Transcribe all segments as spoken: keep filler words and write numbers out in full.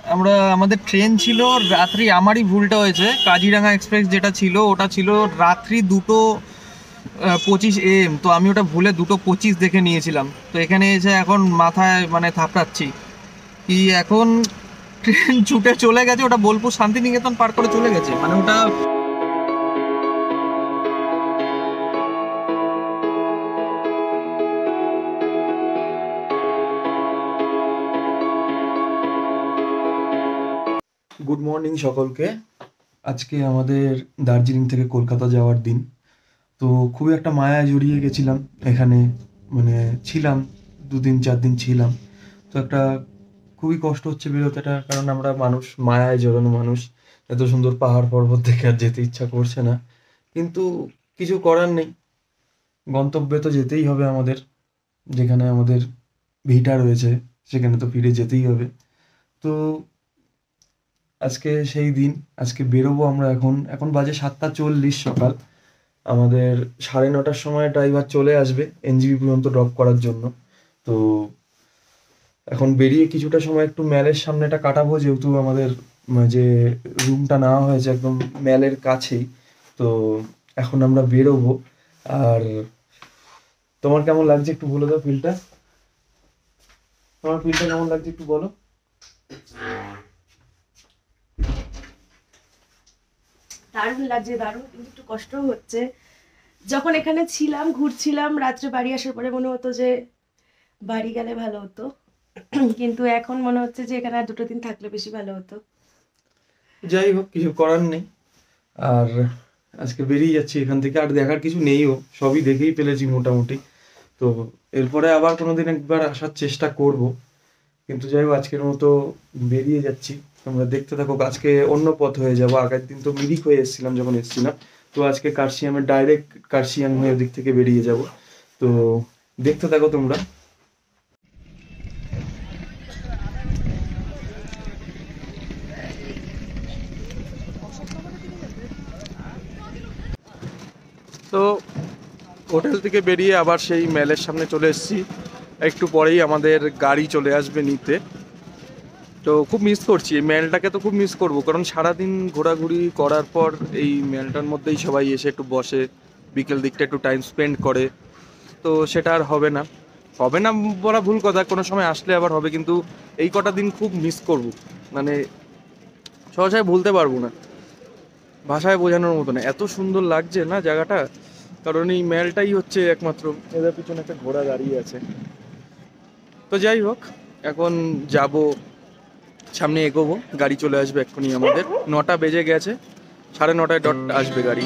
আমরা আমাদের ট্রেন ছিল রাত্রি, আমারই ভুলটা হয়েছে, কাজিরাঙা এক্সপ্রেস যেটা ছিল ওটা ছিল রাত্রি দুটো পঁচিশ এম, তো আমি ওটা ভুলে দুটো পঁচিশ দেখে নিয়েছিলাম। তো এখানে এসে এখন মাথায় মানে থাপড়াচ্ছি কি এখন ট্রেন ছুটে চলে গেছে, ওটা বোলপুর শান্তিনিকেতন পার করে চলে গেছে, মানে ওটা গুড মর্নিং সকলকে। আজকে আমাদের দার্জিলিং থেকে কলকাতা যাওয়ার দিন। তো খুবই একটা মায়া জড়িয়ে গেছিলাম এখানে, মানে ছিলাম দুদিন চার দিন ছিলাম। তো একটা খুবই কষ্ট হচ্ছে বেরোতেটা, কারণ আমরা মানুষ, মায়ায় জড়ানো মানুষ। এত সুন্দর পাহাড় পর্বত দেখে আর যেতে ইচ্ছা করছে না, কিন্তু কিছু করার নেই, গন্তব্যে তো যেতেই হবে আমাদের। যেখানে আমাদের ভিটা রয়েছে সেখানে তো ফিরে যেতেই হবে। তো আজকে সেই দিন, আজকে বেরোবো আমরা। এখন এখন বাজে সাতটা চল্লিশ সকাল। আমাদের সাড়ে নটার সময় ড্রাইভার চলে আসবে এনজিপি পর্যন্ত ড্রপ করার জন্য। তো এখন বেরিয়ে কিছুটা সময় একটু ম্যালের সামনেটা কাটাবো, যেহেতু আমাদের যে রুমটা নেওয়া হয়েছে একদম ম্যালের কাছেই। তো এখন আমরা বেরোবো। আর তোমার কেমন লাগছে একটু বলে দাও ফিলটা, তোমার ফিলটা কেমন লাগছে একটু বলো। দারুণ লাগছে, দারুণ, কিন্তু একটু কষ্টও হচ্ছে। যখন এখানে ছিলাম, ঘুরছিলাম, রাত্রে বাড়ি আসার পরে মনে হতো যে বাড়ি গেলে ভালো হতো, কিন্তু এখন মনে হচ্ছে যে এখানে আর দুটো দিন থাকলে বেশি ভালো হতো। যাই হোক, কিছু করার নেই। আর আজকে বেরিয়ে যাচ্ছি এখান থেকে, আর দেখার কিছু নেইও, সবই দেখেই ফেলেছি মোটামুটি। তো এরপরে আবার কোনোদিন একবার আসার চেষ্টা করব, কিন্তু যাই হোক আজকের মতো বেরিয়ে যাচ্ছি। তোমরা দেখতে থাকো। আজকে অন্য পথ হয়ে যাবো। আগের দিন তো মিরিক হয়ে এসেছিলাম যখন এসেছিলাম, তো আজকে কার্শিয়ামে ডাইরেক্ট কার্শিয়াং হয়ে ওদিক থেকে বেরিয়ে যাব। তো দেখতে থাকো তোমরা। তো হোটেল থেকে বেরিয়ে আবার সেই মেলের সামনে চলে এসেছি। একটু পরেই আমাদের গাড়ি চলে আসবে নিতে। তো খুব মিস করছি এই মেলটাকে, তো খুব মিস করব, কারণ সারাদিন ঘোরাঘুরি করার পর এই মেলটার মধ্যেই সবাই এসে একটু বসে, বিকেল দিকটা একটু টাইম স্পেন্ড করে। তো সেটা আর হবে না, হবে না বলা ভুল কথা, কোনো সময় আসলে আবার হবে, কিন্তু এই কটা দিন খুব মিস করব, মানে সহসায় বলতে পারবো না, ভাষায় বোঝানোর মতো না, এত সুন্দর লাগছে না জায়গাটা। কারণ এই মেলটাই হচ্ছে একমাত্র, এদের পিছনে একটা ঘোড়া দাঁড়িয়ে আছে। তো যাই হোক, এখন যাব, সামনে এগোবো, গাড়ি চলে আসবে এক্ষুনি। আমাদের নটা বেজে গেছে, সাড়ে নটায় ডট আসবে গাড়ি।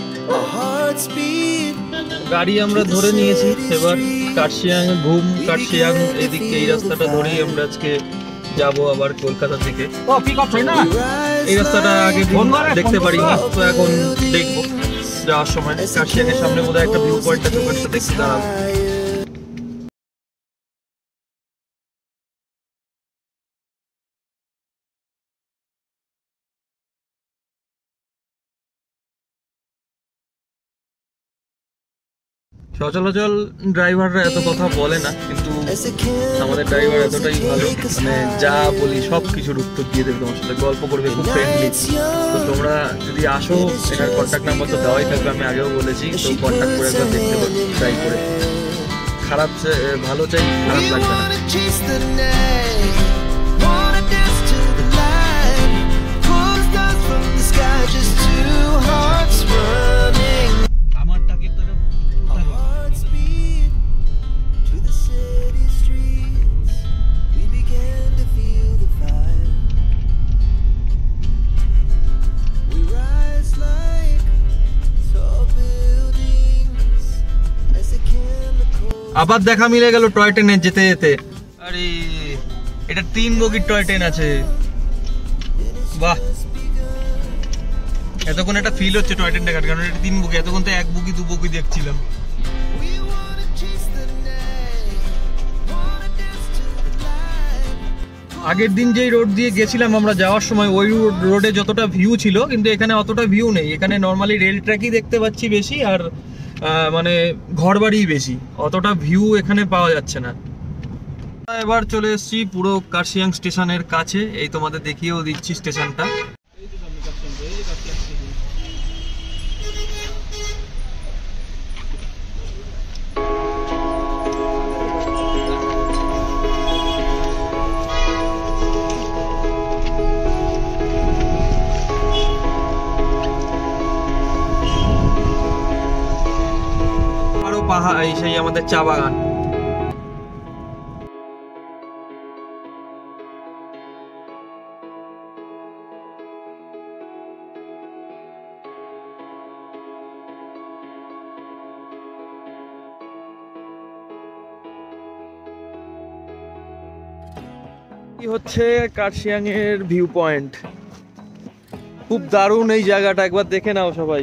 গাড়ি আমরা ধরে নিয়েছি, এবার কার্শিয়াং, ঘুম কার্শিয়াং এদিক, এই রাস্তাটা ধরেই আমরা আজকে যাব আবার কলকাতা থেকে। এই রাস্তাটা আগে দেখতে পারি না, তো এখন দেখবো যাওয়ার সময়। কার্শিয়াংয়ের সামনে বোধহয় একটা ভিউ পয়েন্ট আছে, ওখানটা দেখতে দাঁড়াবো। সচরাচর ড্রাইভাররা এত কথা বলে না, কিন্তু আমাদের ড্রাইভার এতটাই ভালো, মানে যা বলি সব কিছুর উত্তর দিয়ে দেবে, তোমার সাথে গল্প করবে, খুব ফ্রেন্ডলি। তো তোমরা যদি আসো, এটার কন্ট্যাক্ট নাম্বার তো দেওয়াই থাকবে, আমি আগেও বলেছি, তো কন্ট্যাক্ট করে একবার দেখতে পারো, ট্রাই করে। খারাপ ভালো চাই, খারাপ লাগবে না। আবার দেখা মিলে গেল টয় ট্রেনে যেতে যেতে। আরে এটা তিন বগির টয় ট্রেন আছে, বাহ, এতক্ষণ একটা ফিল হচ্ছে টয় ট্রেন দেখার, কারণ এটা তিন বগি, এতক্ষণ তো এক বগি দু বগি দেখছিলাম। আগের দিন যেই রোড দিয়ে গেছিলাম আমরা যাওয়ার সময়, ওই রোডে যতটা ভিউ ছিল, কিন্তু এখানে অতটা ভিউ নেই। এখানে নর্মালি রেল ট্র্যাকই দেখতে পাচ্ছি বেশি, আর মানে ঘর বাড়ি বেশি, অতটা ভিউ এখানে পাওয়া যাচ্ছে না। এবার চলে এসেছি পুরো কার্শিয়াং স্টেশনের কাছে, এই তোমাদের দেখিয়েও দিচ্ছি স্টেশনটা। আরো পাহাড়, সেই আমাদের চা বাগান। কি হচ্ছে কার্শিয়াং এর ভিউ পয়েন্ট, খুব দারুণ এই জায়গাটা, একবার দেখে নাও সবাই।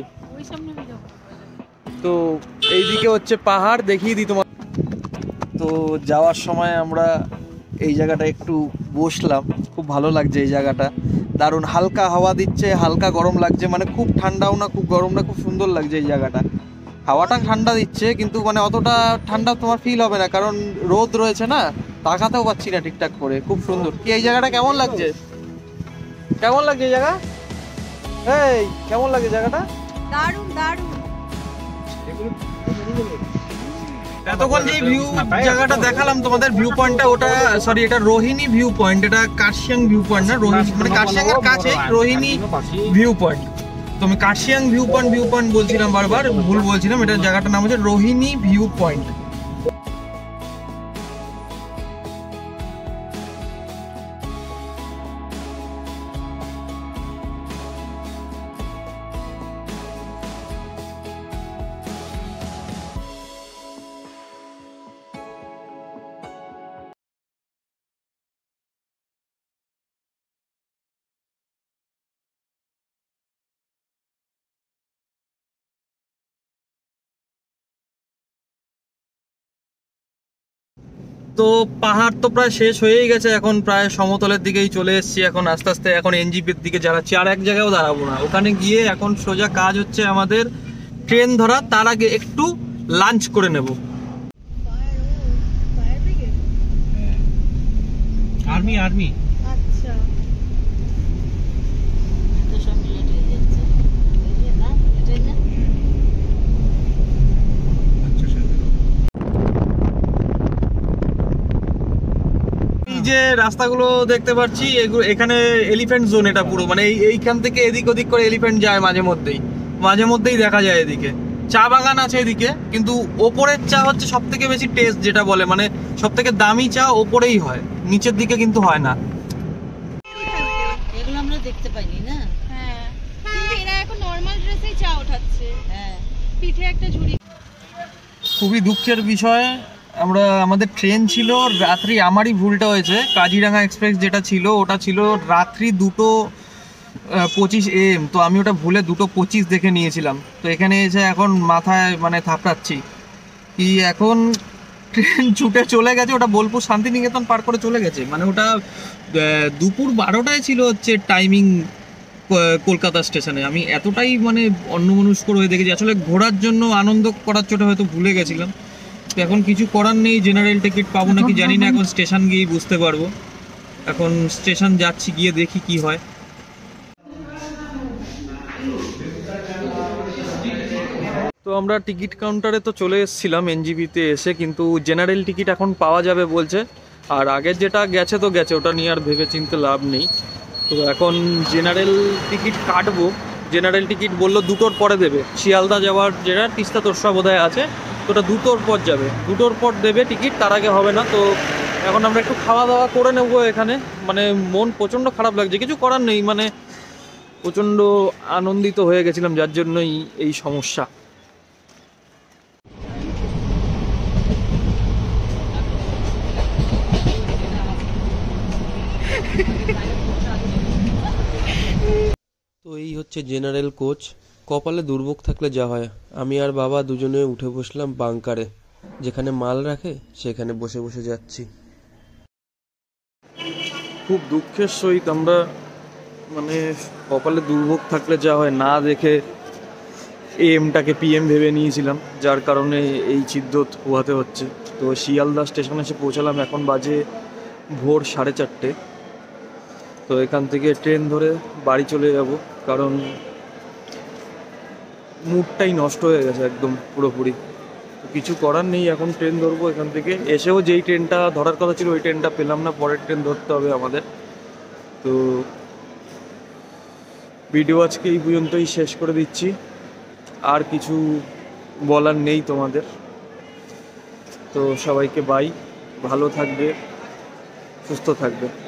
তো এইদিকে হচ্ছে পাহাড়, দেখিয়ে দিই তোমার। তো যাওয়ার সময় আমরা এই জায়গাটা একটু বসলাম, খুব ভালো লাগছে এই জায়গাটা, দারুণ হালকা হাওয়া দিচ্ছে, হালকা গরম লাগছে, মানে খুব ঠান্ডাও না খুব গরম না, খুব সুন্দর লাগছে এই জায়গাটা। হাওয়াটা ঠান্ডা দিচ্ছে কিন্তু মানে অতটা ঠান্ডা তোমার ফিল হবে না, কারণ রোদ রয়েছে না, তাকাতেও পাচ্ছি না ঠিকঠাক করে। খুব সুন্দর। কি এই জায়গাটা কেমন লাগছে? কেমন লাগছে এই জায়গা? এই কেমন লাগছে জায়গাটা? দারুণ দারুণ। এতক্ষণ যে ভিউ জায়গাটা দেখালাম তোমাদের, ভিউ পয়েন্টটা ওটা, সরি এটা রোহিণী ভিউ পয়েন্ট, এটা কার্শিয়াং ভিউ পয়েন্ট না, রোহিণী মানে কার্শিয়াং এর কাছে রোহিণী ভিউ পয়েন্ট। তো আমি Kurseong view point view point বলছিলাম বারবার, ভুল বলছিলাম, এটা জায়গাটার নাম হচ্ছে রোহিণী ভিউ পয়েন্ট। তো পাহাড় তো প্রায় শেষ হয়েই গেছে, এখন প্রায় সমতলের দিকেই চলে এসেছি। এখন আস্তে আস্তে এখন এনজিপির দিকে যাচ্ছি, আর এক জায়গায়ও দাঁড়াবো না, ওখানে গিয়ে এখন সোজা কাজ হচ্ছে আমাদের ট্রেন ধরা, তার আগে একটু লাঞ্চ করে নেব। আর্মি আর্মি আচ্ছা যে রাস্তাগুলো দেখতে পাচ্ছি এগুলো, এখানে এলিফ্যান্ট জোন, এটা পুরো মানে এই এইখান থেকে এদিক ওদিক করে এলিফ্যান্ট যায় মাঝে মধ্যেই, মাঝে মধ্যেই দেখা যায়। এদিকে চা বাগান আছে এদিকে, কিন্তু ওপরের চা হচ্ছে সব থেকে বেশি টেস্ট, যেটা বলে মানে সব থেকে দামি চা ওপরেই হয়, নিচের দিকে কিন্তু হয় না। এগুলো আমরা দেখতে পাইনি না। হ্যাঁ, কিন্তু এরা এখন নরমাল ড্রেসেই চা ওঠাচ্ছে। হ্যাঁ, পিঠে একটা ঝুড়ি। খুবই দুঃখের বিষয়, আমরা আমাদের ট্রেন ছিল রাত্রি, আমারই ভুলটা হয়েছে, কাজিরাঙা এক্সপ্রেস যেটা ছিল ওটা ছিল রাত্রি দুটো পঁচিশ এম, তো আমি ওটা ভুলে দুটো পঁচিশ দেখে নিয়েছিলাম। তো এখানে এসে এখন মাথায় মানে থাপড়াচ্ছি কি, এখন ট্রেন ছুটে চলে গেছে, ওটা বোলপুর শান্তিনিকেতন পার করে চলে গেছে, মানে ওটা দুপুর বারোটায় ছিল হচ্ছে টাইমিং কলকাতা স্টেশনে। আমি এতটাই মানে অন্যমনস্ক হয়ে দেখেছি, আসলে ঘোরার জন্য আনন্দ করার চোটে হয়তো ভুলে গেছিলাম। তো এখন কিছু করার নেই, জেনারেল টিকিট পাবো নাকি জানি না, এখন স্টেশন গিয়েই বুঝতে পারবো। এখন স্টেশন যাচ্ছি, গিয়ে দেখি কি হয়। তো আমরা টিকিট কাউন্টারে তো চলে এসেছিলাম এনজিপিতে এসে, কিন্তু জেনারেল টিকিট এখন পাওয়া যাবে বলছে, আর আগের যেটা গেছে তো গেছে, ওটা নিয়ে আর ভেবে চিনতে লাভ নেই। তো এখন জেনারেল টিকিট কাটবো, জেনারেল টিকিট বললো দুটোর পরে দেবে, শিয়ালদা যাওয়ার যেটা তিস্তা তোরসা বোধহয় আছে, তো ওটা দুটোর পর যাবে, দুটোর পর দেবে টিকিট, তার আগে হবে না। তো এখন আমরা একটু খাওয়া দাওয়া করে নেবো এখানে, মানে মন প্রচণ্ড খারাপ লাগছে, কিছু করার নেই, মানে প্রচণ্ড আনন্দিত হয়ে গেছিলাম, যার জন্যই এই সমস্যা। তো এই হচ্ছে জেনারেল কোচ, কপালে দুর্ভোগ থাকলে যা হয়। আমি আর বাবা দুজনে উঠে বসলাম বাংকারে, যেখানে মাল রাখে সেখানে বসে বসে যাচ্ছি। খুব দুঃখের সহিত আমরা মানে কপালে দুর্ভোগ থাকলে যা হয় না দেখে এমটাকে পিএম ভেবে নিয়েছিলাম, যার কারণে এই চিদ্দত পোহাতে হচ্ছে। তো শিয়ালদা স্টেশনে এসে পৌঁছালাম, এখন বাজে ভোর সাড়ে চারটে। তো এখান থেকে ট্রেন ধরে বাড়ি চলে যাব, কারণ মুডটাই নষ্ট হয়ে গেছে একদম পুরোপুরি। তো কিছু করার নেই, এখন ট্রেন ধরবো এখান থেকে। এসেও যেই ট্রেনটা ধরার কথা ছিল ওই ট্রেনটা পেলাম না, পরের ট্রেন ধরতে হবে আমাদের। তো ভিডিও আজকে এই পর্যন্তই শেষ করে দিচ্ছি, আর কিছু বলার নেই তোমাদের। তো সবাইকে বাই, ভালো থাকবে, সুস্থ থাকবে।